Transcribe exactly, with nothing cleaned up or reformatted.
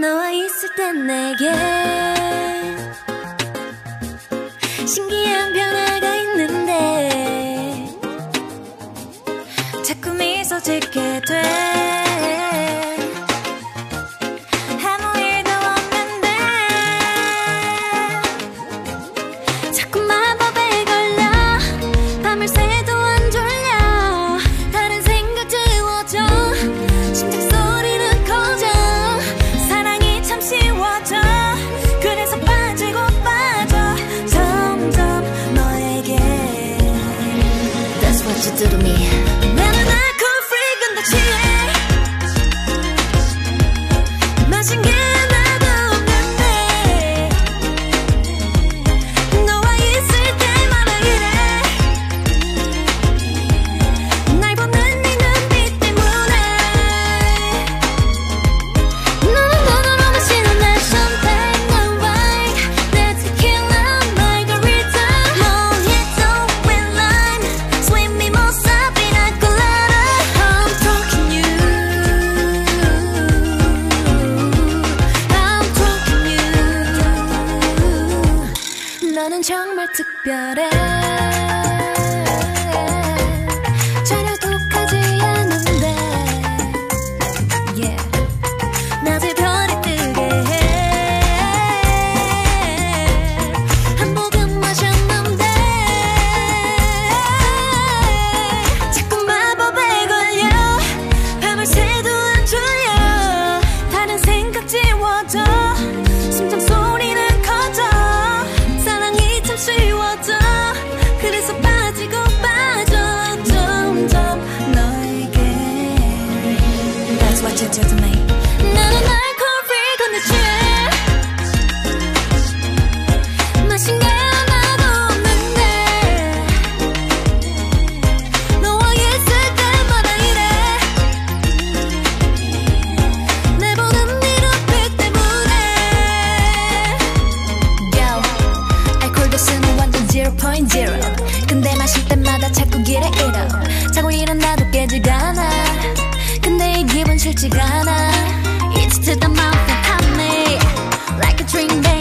너와 있을 땐 내게 신기한 변화가 있는데 자꾸 미소 짓게 돼. 아무 일도 없는데 자꾸 마법에 걸려 밤을 새도 안 졸려. 다른 생각 지워져 심장 소리는 커져. 사랑이 참 쉬워져. 그래서 빠지고 빠져 점점 너에게. That's what you do to me. 나는 alcohol free 근데 취해. 마신 게 하나도 없는데 너와 있을 때마다 이래. 날 보는 네 눈빛 때문에. 너는 너는 마시는 내 champagne 내 wine 내 tequila margarita mojito with lime sweet mimosa pina colada. I'm talking you. I'm talking you. 너는 정말 특별해. 전혀 독하지 않은데 yeah. 낮에 별이 뜨게 해. 한 모금 마셨는데 자꾸 마법에 걸려. 밤을 새도 안 졸려. 다른 생각 지워져. 심장 소리는 커져. 사랑이 참 쉬워져. 그래서 빠지고 빠져 점점 너에게. That's what you do to me. 나는 alcohol free 근데 취해. 마신 게 하나도 없는데 너와 있을 때마다 이래. 내 보는 네 눈빛 때문에. Yo, 알코올 도수는 완전 zero point zero. 근데 마실 때마다 자꾸 길에 잃어. 자고 일어나도 깨지가 않아. 근데 이 기분 싫지가 않아. It's to the mouth and pop me like a drink.